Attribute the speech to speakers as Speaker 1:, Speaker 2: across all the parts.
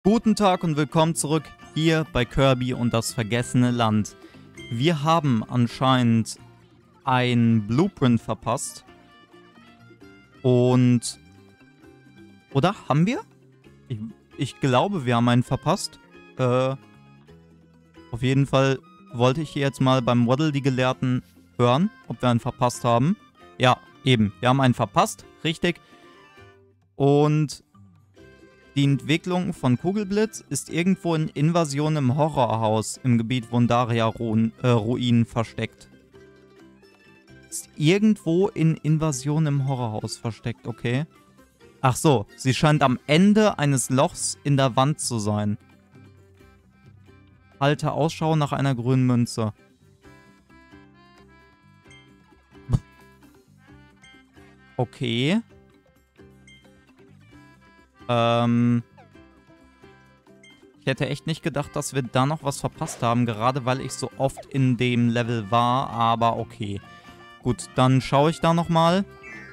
Speaker 1: Guten Tag und willkommen zurück hier bei Kirby und das vergessene Land. Wir haben anscheinend ein Blueprint verpasst. Und... Oder? Haben wir? Ich glaube, wir haben einen verpasst. Auf jeden Fall wollte ich hier jetzt mal beim Waddle die Gelehrten hören, ob wir einen verpasst haben. Ja, eben. Wir haben einen verpasst. Richtig. Und... Die Entwicklung von Kugelblitz ist irgendwo in Invasion im Horrorhaus im Gebiet Wundaria-Ruinen versteckt. Ist irgendwo in Invasion im Horrorhaus versteckt, okay. Ach so, sie scheint am Ende eines Lochs in der Wand zu sein. Halte Ausschau nach einer grünen Münze. Okay. Ich hätte echt nicht gedacht, dass wir da noch was verpasst haben, gerade weil ich so oft in dem Level war, aber okay. Gut, dann schaue ich da nochmal.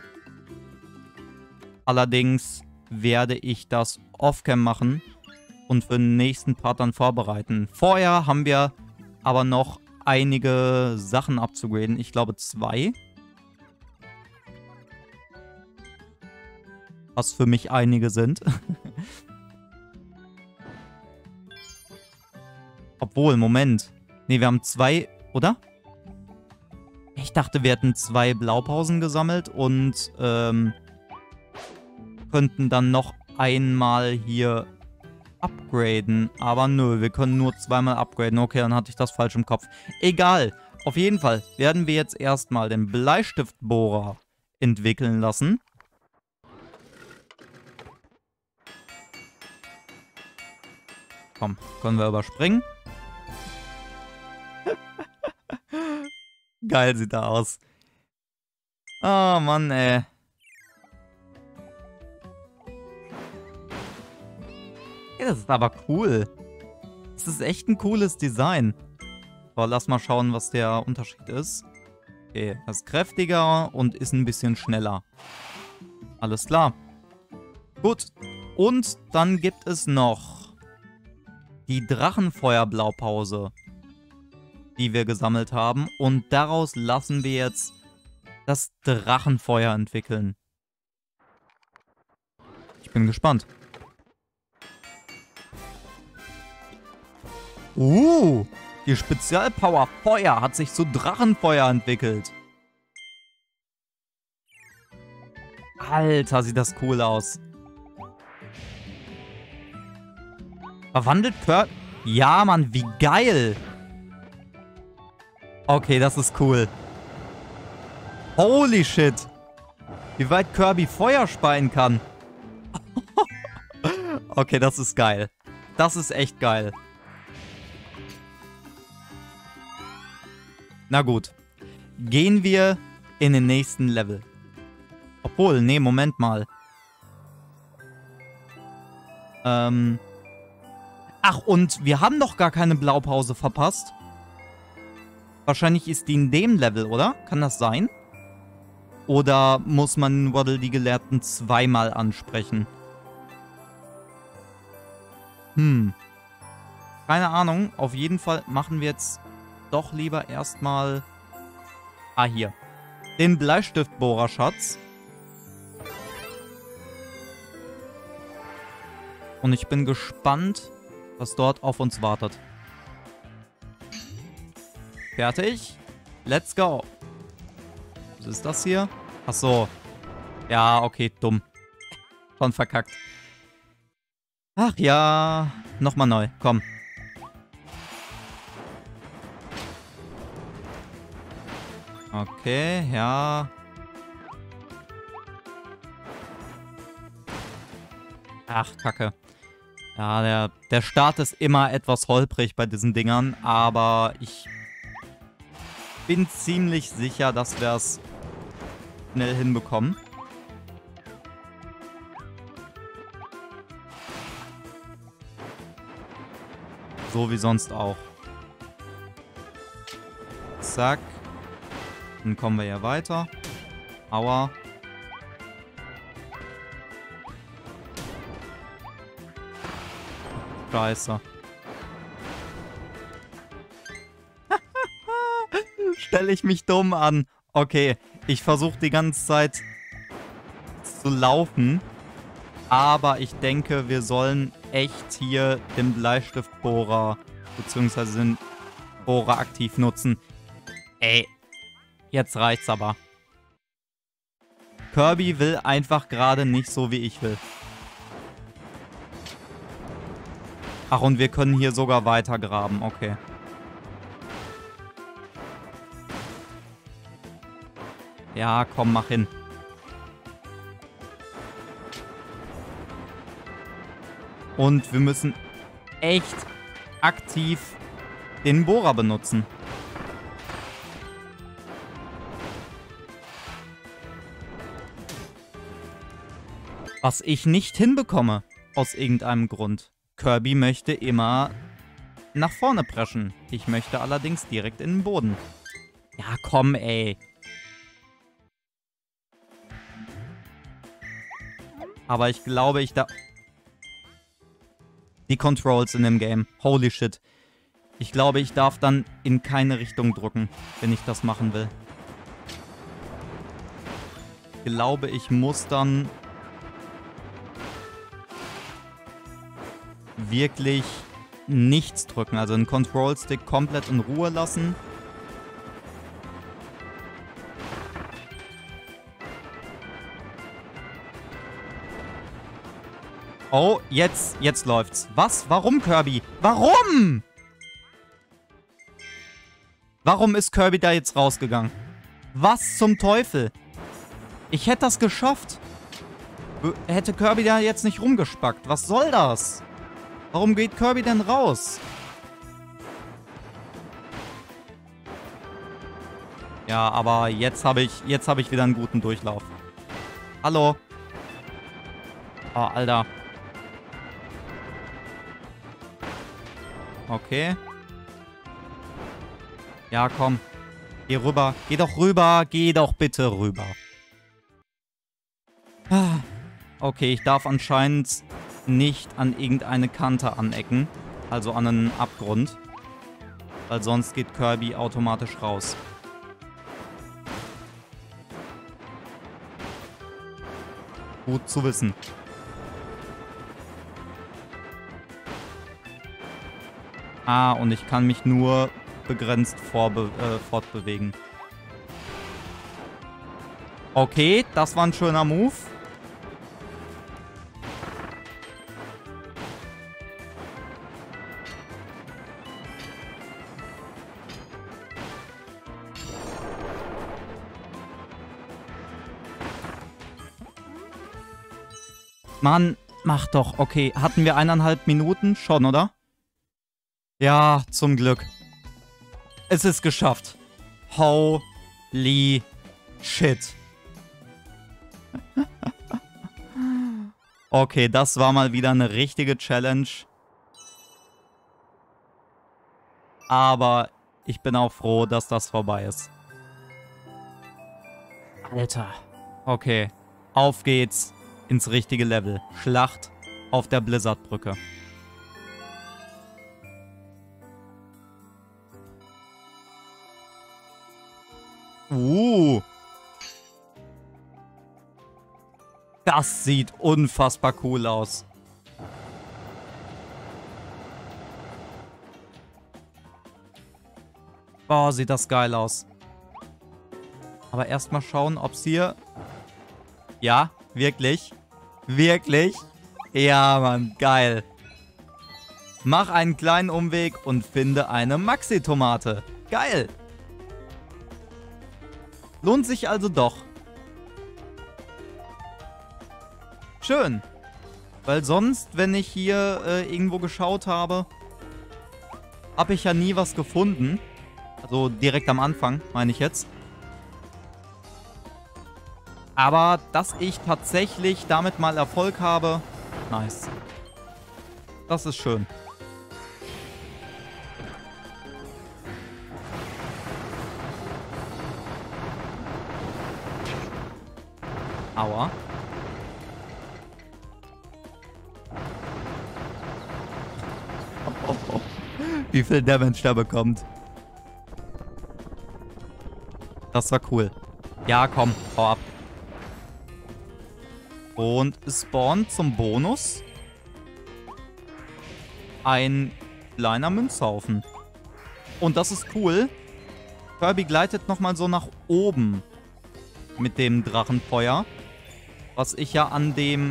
Speaker 1: Allerdings werde ich das off-cam machen und für den nächsten Part dann vorbereiten. Vorher haben wir aber noch einige Sachen abzugraden. Ich glaube 2. Was für mich einige sind. Obwohl, Moment. Ne, wir haben 2, oder? Ich dachte, wir hätten 2 Blaupausen gesammelt und könnten dann noch einmal hier upgraden. Aber nö, wir können nur 2-mal upgraden. Okay, dann hatte ich das falsch im Kopf. Egal. Auf jeden Fall werden wir jetzt erstmal den Bleistiftbohrer entwickeln lassen. Komm, können wir überspringen. Geil sieht er aus. Oh Mann, ey. Ja, das ist aber cool. Das ist echt ein cooles Design. Aber lass mal schauen, was der Unterschied ist. Okay, das ist kräftiger und ist ein bisschen schneller. Alles klar. Gut. Und dann gibt es noch die Drachenfeuer-Blaupause, die wir gesammelt haben. Und daraus lassen wir jetzt das Drachenfeuer entwickeln. Ich bin gespannt. Die Spezialpower Feuer hat sich zu Drachenfeuer entwickelt. Alter, sieht das cool aus. Verwandelt Kirby? Ja, Mann, wie geil. Okay, das ist cool. Holy shit. Wie weit Kirby Feuer speien kann. Okay, das ist geil. Das ist echt geil. Na gut. Gehen wir in den nächsten Level. Obwohl, nee, Moment mal. Ach, und wir haben doch gar keine Blaupause verpasst. Wahrscheinlich ist die in dem Level, oder? Kann das sein? Oder muss man Waddle die Gelehrten 2-mal ansprechen? Keine Ahnung. Auf jeden Fall machen wir jetzt doch lieber erstmal... hier. Den Bleistiftbohrerschatz. Und ich bin gespannt, was dort auf uns wartet. Fertig. Let's go. Was ist das hier? Ach so. Ja, okay, dumm. Schon verkackt. Ach ja. Nochmal neu. Komm. Okay, ja. Ach, Kacke. Ja, der Start ist immer etwas holprig bei diesen Dingern, aber ich bin ziemlich sicher, dass wir es schnell hinbekommen. So wie sonst auch. Zack. Dann kommen wir ja weiter. Aua. Scheiße. Stelle ich mich dumm an. Okay, ich versuche die ganze Zeit zu laufen. Aber ich denke, wir sollen echt hier den Bleistiftbohrer bzw. den Bohrer aktiv nutzen. Ey, jetzt reicht's aber. Kirby will einfach gerade nicht so, wie ich will. Ach, und wir können hier sogar weiter graben. Okay. Ja, komm, mach hin. Und wir müssen echt aktiv den Bohrer benutzen. Was ich nicht hinbekomme, aus irgendeinem Grund. Kirby möchte immer nach vorne preschen. Ich möchte allerdings direkt in den Boden. Ja, komm, ey. Aber ich glaube, ich da... Die Controls in dem Game. Holy shit. Ich glaube, ich darf dann in keine Richtung drücken, wenn ich das machen will. Ich glaube, ich muss dann wirklich nichts drücken. Also den Control-Stick komplett in Ruhe lassen. Oh, jetzt läuft's. Was? Warum, Kirby? Warum? Warum ist Kirby da jetzt rausgegangen? Was zum Teufel? Ich hätte das geschafft. Hätte Kirby da jetzt nicht rumgespackt. Was soll das? Warum geht Kirby denn raus? Ja, aber jetzt hab ich wieder einen guten Durchlauf. Hallo? Oh, Alter. Okay. Ja, komm. Geh rüber. Geh doch rüber. Geh doch bitte rüber. Okay, ich darf anscheinend nicht an irgendeine Kante anecken. Also an einen Abgrund. Weil sonst geht Kirby automatisch raus. Gut zu wissen. Ah, und ich kann mich nur begrenzt fortbewegen. Okay, das war ein schöner Move. Mann, mach doch. Okay, hatten wir 1,5 Minuten? Schon, oder? Ja, zum Glück. Es ist geschafft. Holy shit. Okay, das war mal wieder eine richtige Challenge. Aber ich bin auch froh, dass das vorbei ist. Alter. Okay, auf geht's ins richtige Level. Schlacht auf der Blizzardbrücke. Das sieht unfassbar cool aus. Boah, sieht das geil aus. Aber erstmal schauen, ob es hier... Ja, wirklich. Wirklich. Ja, Mann, geil. Mach einen kleinen Umweg und finde eine Maxi-Tomate. Geil. Lohnt sich also doch. Schön. Weil sonst, wenn ich hier irgendwo geschaut habe, habe ich ja nie was gefunden. Also direkt am Anfang, meine ich jetzt. Aber dass ich tatsächlich damit mal Erfolg habe, nice. Das ist schön. Aua. wie viel Damage der bekommt. Das war cool. Ja, komm, hau ab. Und es spawnt zum Bonus ein kleiner Münzhaufen. Und das ist cool. Kirby gleitet nochmal so nach oben mit dem Drachenfeuer. Was ich ja an dem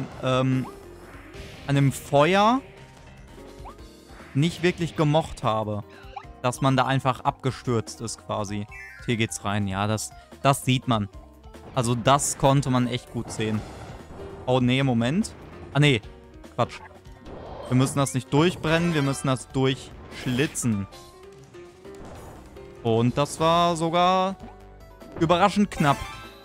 Speaker 1: Feuer nicht wirklich gemocht habe. Dass man da einfach abgestürzt ist quasi. Hier geht's rein. Ja, das sieht man. Also das konnte man echt gut sehen. Oh, nee, Moment. Ah, nee. Quatsch. Wir müssen das nicht durchbrennen, wir müssen das durchschlitzen. Und das war sogar überraschend knapp.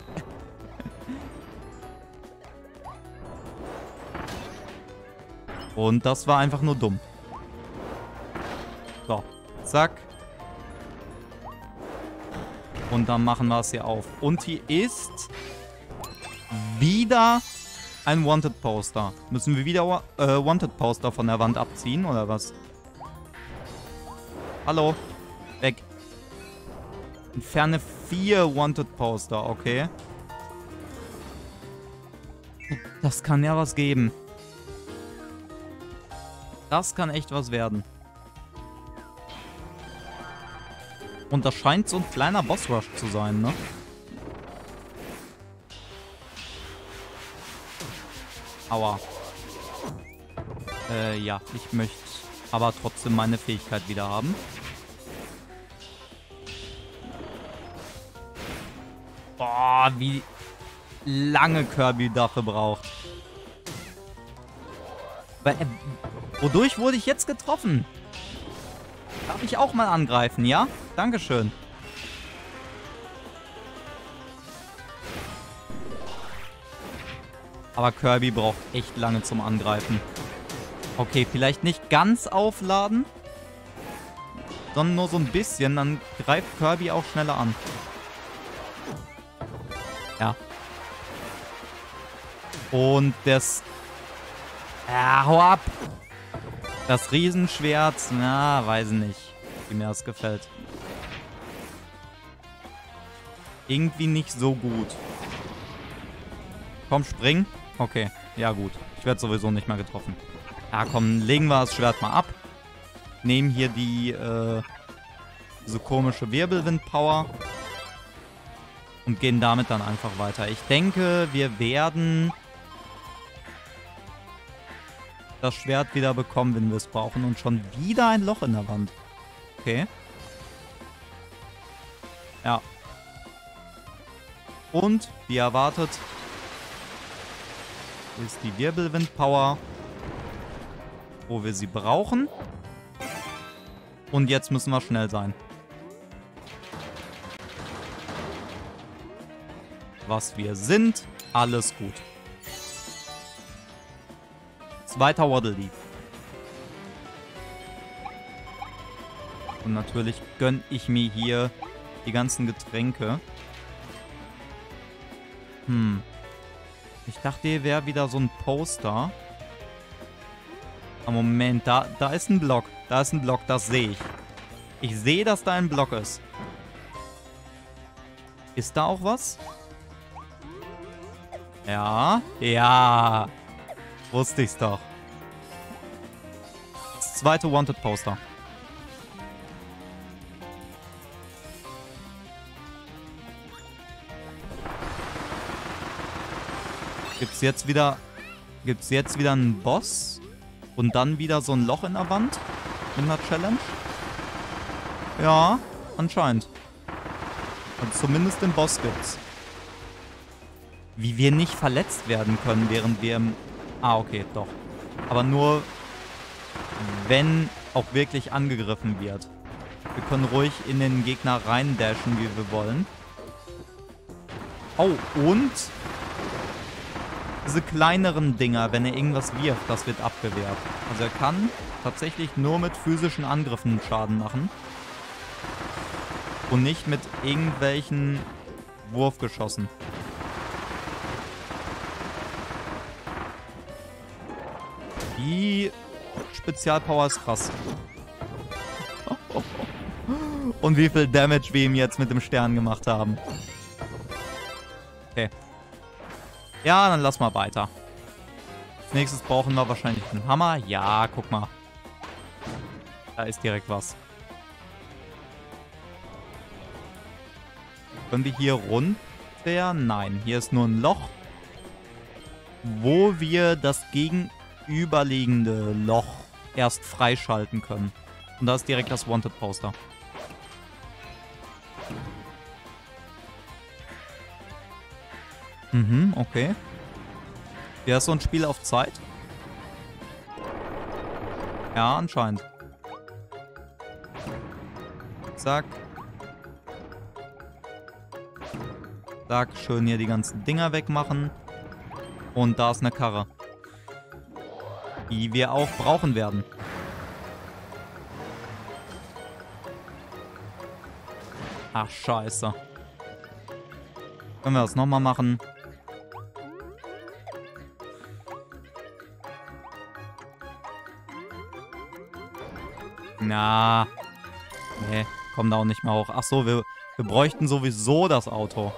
Speaker 1: Und das war einfach nur dumm. So, zack. Und dann machen wir es hier auf. Und hier ist wieder ein Wanted-Poster. Müssen wir wieder Wanted-Poster von der Wand abziehen, oder was? Hallo? Weg. Entferne 4 Wanted-Poster, okay. Das kann ja was geben. Das kann echt was werden. Und das scheint so ein kleiner Boss-Rush zu sein, ne? Aua. Ja, ich möchte aber trotzdem meine Fähigkeit wieder haben. Boah, wie lange Kirby dafür braucht. Wodurch wurde ich jetzt getroffen? Darf ich auch mal angreifen, ja? Dankeschön. Aber Kirby braucht echt lange zum Angreifen. Okay, vielleicht nicht ganz aufladen, sondern nur so ein bisschen. Dann greift Kirby auch schneller an. Ja. Und das... Ja, hau ab! Das Riesenschwert, na, weiß nicht, wie mir das gefällt. Irgendwie nicht so gut. Komm, spring. Okay, ja gut. Ich werde sowieso nicht mehr getroffen. Ja, komm, legen wir das Schwert mal ab. Nehmen hier die, so komische Wirbelwind-Power. Und gehen damit dann einfach weiter. Ich denke, wir werden das Schwert wieder bekommen, wenn wir es brauchen. Und schon wieder ein Loch in der Wand. Okay. Ja. Und, wie erwartet, ist die Wirbelwind-Power, wo wir sie brauchen. Und jetzt müssen wir schnell sein. Was wir sind, alles gut. Zweiter Waddle Dee. Und natürlich gönne ich mir hier die ganzen Getränke. Ich dachte, hier wäre wieder so ein Poster. Aber Moment, da ist ein Block. Da ist ein Block, das sehe ich. Ich sehe, dass da ein Block ist. Ist da auch was? Ja, ja. Wusste ich's doch. Das zweite Wanted-Poster. Gibt's jetzt wieder einen Boss? Und dann wieder so ein Loch in der Wand? In der Challenge? Ja, anscheinend. Also zumindest den Boss gibt's. Wie wir nicht verletzt werden können, während wir im... Ah, okay, doch. Aber nur, wenn auch wirklich angegriffen wird. Wir können ruhig in den Gegner reindashen, wie wir wollen. Oh, und diese kleineren Dinger, wenn er irgendwas wirft, das wird abgewehrt. Also er kann tatsächlich nur mit physischen Angriffen Schaden machen. Und nicht mit irgendwelchen Wurfgeschossen. Die Spezialpower ist krass. Oh. Und wie viel Damage wir ihm jetzt mit dem Stern gemacht haben. Okay. Ja, dann lass mal weiter. Als nächstes brauchen wir wahrscheinlich einen Hammer. Ja, guck mal. Da ist direkt was. Können wir hier runter? Nein, hier ist nur ein Loch, wo wir das gegenüberliegende Loch erst freischalten können. Und da ist direkt das Wanted-Poster. Mhm, okay. Ja, ist so ein Spiel auf Zeit? Ja, anscheinend. Zack. Zack, schön hier die ganzen Dinger wegmachen. Und da ist eine Karre. Die wir auch brauchen werden. Ach, scheiße. Können wir das nochmal machen? Na. Nee, kommen da auch nicht mehr hoch. Ach so, wir bräuchten sowieso das Auto.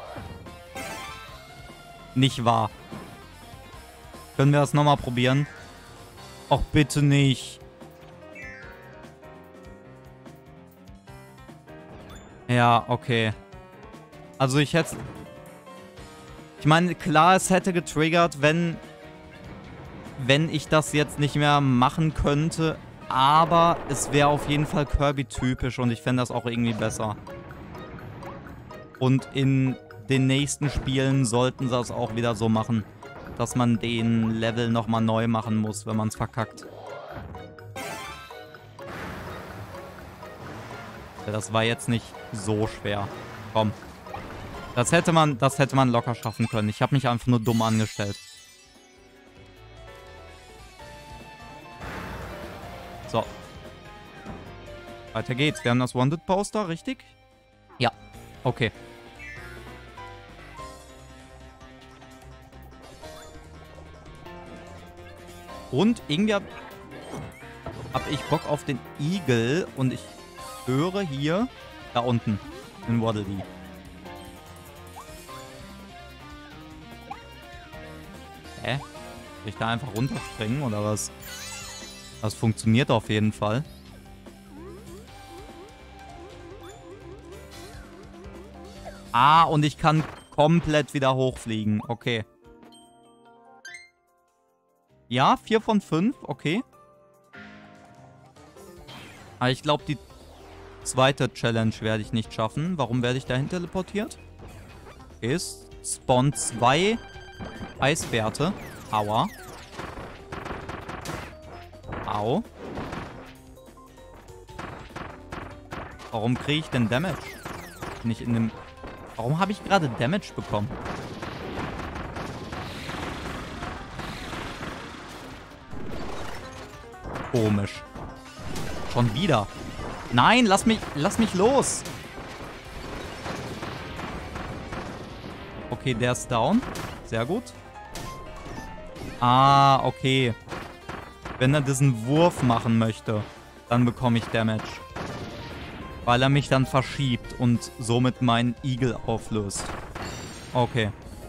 Speaker 1: Nicht wahr. Können wir das nochmal probieren? Och, bitte nicht. Ja, okay. Also ich hätte... Ich meine, klar, es hätte getriggert, wenn ich das jetzt nicht mehr machen könnte. Aber es wäre auf jeden Fall Kirby-typisch und ich fände das auch irgendwie besser. Und in den nächsten Spielen sollten sie das auch wieder so machen, dass man den Level nochmal neu machen muss, wenn man es verkackt. Ja, das war jetzt nicht so schwer. Komm. Das hätte man locker schaffen können. Ich habe mich einfach nur dumm angestellt. So. Weiter geht's. Wir haben das Wanted-Poster, richtig? Ja. Okay. Und irgendwie hab ich Bock auf den Igel und ich höre hier da unten in Waddle Dee. Hä? Soll ich da einfach runterspringen oder was? Das funktioniert auf jeden Fall. Ah, und ich kann komplett wieder hochfliegen. Okay. Ja, 4 von 5. Okay. Aber ich glaube, die zweite Challenge werde ich nicht schaffen. Warum werde ich dahin teleportiert? Okay, es spawn 2 Eisbärte. Aua. Au. Warum kriege ich denn Damage? Bin ich in dem... Warum habe ich gerade Damage bekommen? Komisch. Schon wieder. Nein, lass mich los. Okay, der ist down. Sehr gut. Ah, okay. Wenn er diesen Wurf machen möchte, dann bekomme ich Damage. Weil er mich dann verschiebt und somit meinen Igel auflöst. Okay.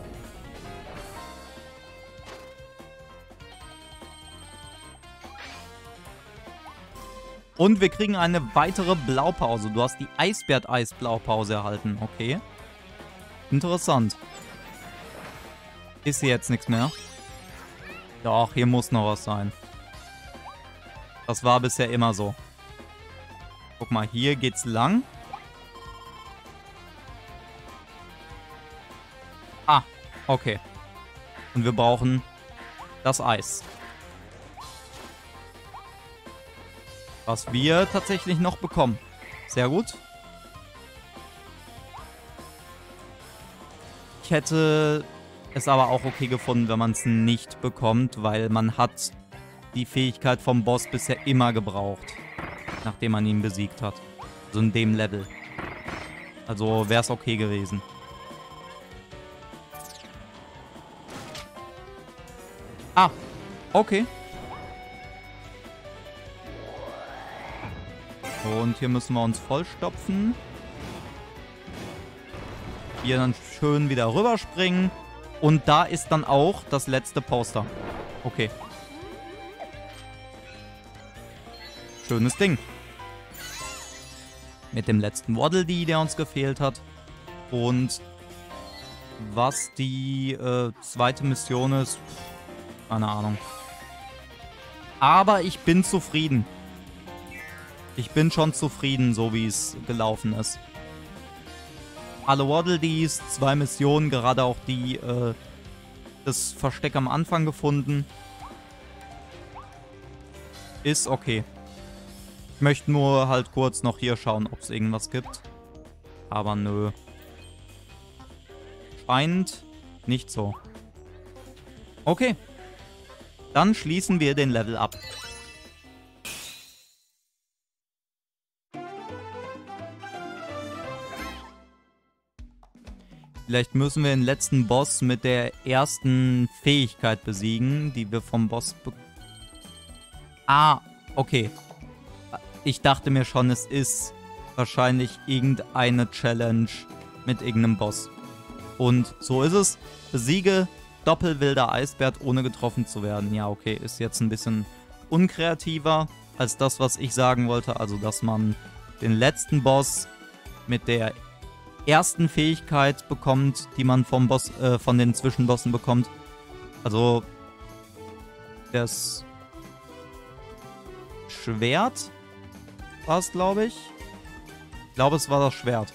Speaker 1: Und wir kriegen eine weitere Blaupause. Du hast die Eisbär-Eis-Blaupause erhalten. Okay. Interessant. Ist hier jetzt nichts mehr? Doch, hier muss noch was sein. Das war bisher immer so. Guck mal, hier geht's lang. Ah, okay. Und wir brauchen das Eis. Was wir tatsächlich noch bekommen. Sehr gut. Ich hätte es aber auch okay gefunden, wenn man es nicht bekommt, weil man hat die Fähigkeit vom Boss bisher immer gebraucht, nachdem man ihn besiegt hat. Also in dem Level. Also wäre es okay gewesen. Ah, okay. Und hier müssen wir uns vollstopfen. Hier dann schön wieder rüberspringen. Und da ist dann auch das letzte Poster. Okay. Schönes Ding. Mit dem letzten Waddle Dee, der uns gefehlt hat. Und was die zweite Mission ist, keine Ahnung. Aber ich bin zufrieden. Ich bin schon zufrieden, so wie es gelaufen ist. Alle Waddle Dees, 2 Missionen, gerade auch die, das Versteck am Anfang gefunden. Ist okay. Ich möchte nur halt kurz noch hier schauen, ob es irgendwas gibt. Aber nö. Scheint nicht so. Okay. Dann schließen wir den Level ab. Vielleicht müssen wir den letzten Boss mit der ersten Fähigkeit besiegen, die wir vom Boss okay. Ich dachte mir schon, es ist wahrscheinlich irgendeine Challenge mit irgendeinem Boss. Und so ist es. Besiege Doppelwilder Eisbär, ohne getroffen zu werden. Ja, okay, ist jetzt ein bisschen unkreativer als das, was ich sagen wollte. Also, dass man den letzten Boss mit der ersten Fähigkeit bekommt, die man vom Boss, von den Zwischenbossen bekommt. Also, das Schwert war es, glaube ich. Ich glaube, es war das Schwert.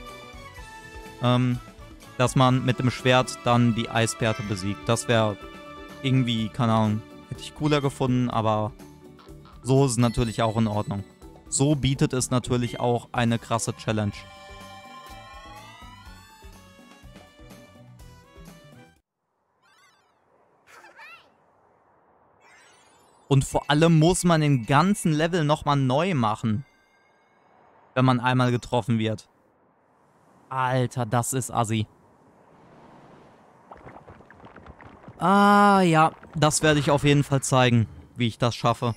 Speaker 1: Dass man mit dem Schwert dann die Eisbärte besiegt. Das wäre irgendwie, keine Ahnung, hätte ich cooler gefunden, aber so ist es natürlich auch in Ordnung. So bietet es natürlich auch eine krasse Challenge. Und vor allem muss man den ganzen Level nochmal neu machen, wenn man einmal getroffen wird. Alter, das ist assi. Ja, das werde ich auf jeden Fall zeigen, wie ich das schaffe.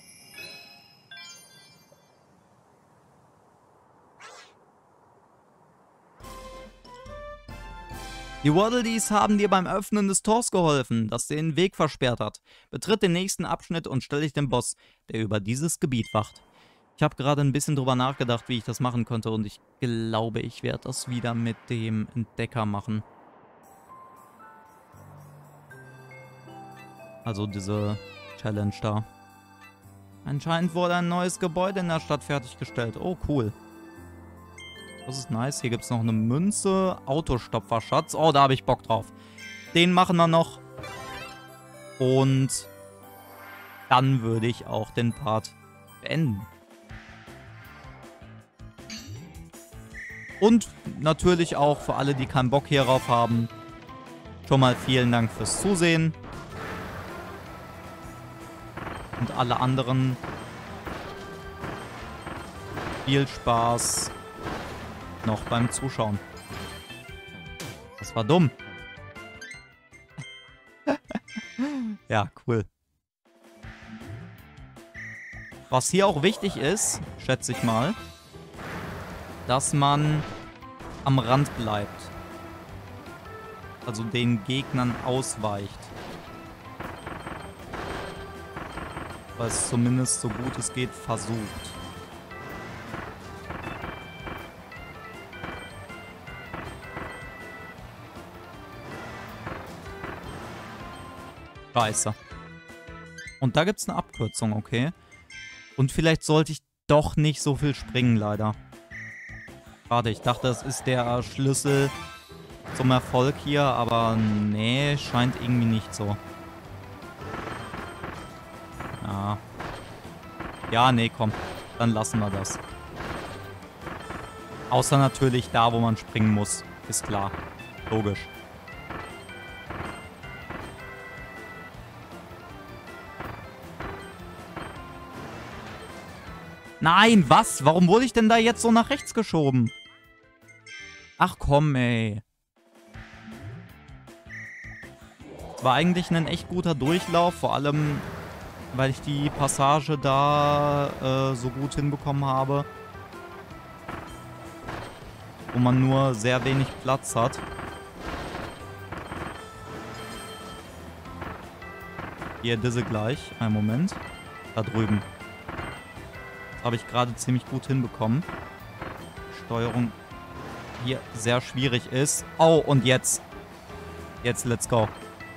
Speaker 1: Die Waddle Dees haben dir beim Öffnen des Tors geholfen, das den Weg versperrt hat. Betritt den nächsten Abschnitt und stell dich dem Boss, der über dieses Gebiet wacht. Ich habe gerade ein bisschen drüber nachgedacht, wie ich das machen könnte, und ich glaube, ich werde das wieder mit dem Entdecker machen. Also diese Challenge da. Anscheinend wurde ein neues Gebäude in der Stadt fertiggestellt. Oh, cool. Das ist nice. Hier gibt es noch eine Münze. Autostopferschatz. Oh, da habe ich Bock drauf. Den machen wir noch. Und dann würde ich auch den Part beenden. Und natürlich auch für alle, die keinen Bock hierauf haben, schon mal vielen Dank fürs Zusehen. Und alle anderen viel Spaß noch beim Zuschauen. Das war dumm. Ja, cool. Was hier auch wichtig ist, schätze ich mal, dass man am Rand bleibt. Also den Gegnern ausweicht. Weil es zumindest so gut es geht versucht. Scheiße. Und da gibt es eine Abkürzung, okay. Und vielleicht sollte ich doch nicht so viel springen, leider. Schade, ich dachte, das ist der Schlüssel zum Erfolg hier, aber nee, scheint irgendwie nicht so. Ja. Ja, nee, komm. Dann lassen wir das. Außer natürlich da, wo man springen muss. Ist klar. Logisch. Nein, was? Warum wurde ich denn da jetzt so nach rechts geschoben? Ach komm, ey. Es war eigentlich ein echt guter Durchlauf, vor allem, weil ich die Passage da so gut hinbekommen habe. wo man nur sehr wenig Platz hat. Hier, diese gleich. Einen Moment. Da drüben. Das habe ich gerade ziemlich gut hinbekommen. Steuerung hier sehr schwierig ist. Oh, und jetzt. Jetzt, let's go.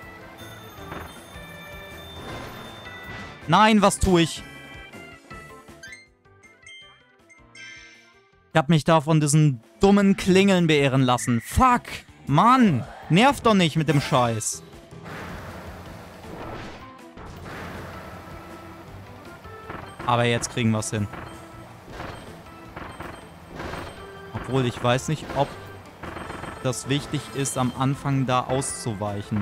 Speaker 1: Nein, was tue ich? Ich habe mich da von diesen dummen Klingeln beirren lassen. Fuck! Mann! Nervt doch nicht mit dem Scheiß. Aber jetzt kriegen wir es hin. Obwohl, ich weiß nicht, ob das wichtig ist, am Anfang da auszuweichen.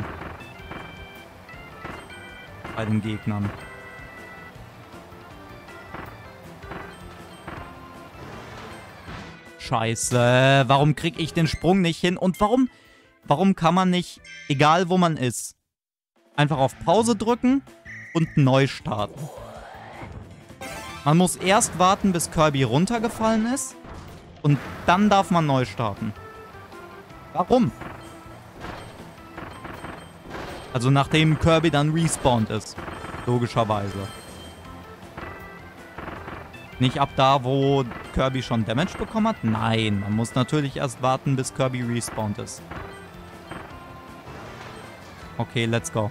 Speaker 1: Bei den Gegnern. Scheiße, warum krieg ich den Sprung nicht hin? Und warum kann man nicht, egal wo man ist, einfach auf Pause drücken und neu starten? Man muss erst warten, bis Kirby runtergefallen ist und dann darf man neu starten. Warum? Also nachdem Kirby dann respawned ist. Logischerweise. Nicht ab da, wo Kirby schon Damage bekommen hat? Nein, man muss natürlich erst warten, bis Kirby respawned ist. Okay, let's go.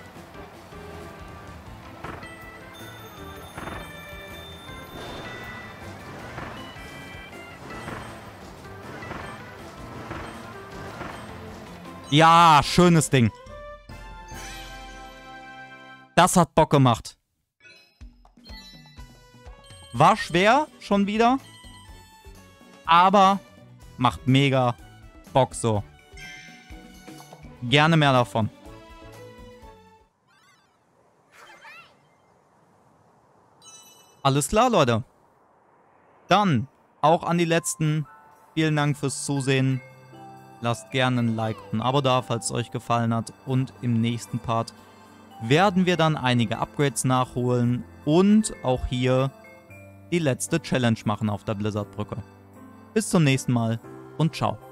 Speaker 1: Ja, schönes Ding. Das hat Bock gemacht. War schwer, schon wieder. Aber macht mega Bock so. Gerne mehr davon. Alles klar, Leute. Dann auch an die Letzten. Vielen Dank fürs Zusehen. Lasst gerne ein Like und ein Abo da, falls es euch gefallen hat. Und im nächsten Part werden wir dann einige Upgrades nachholen. Und auch hier die letzte Challenge machen auf der Blizzardbrücke. Bis zum nächsten Mal und ciao.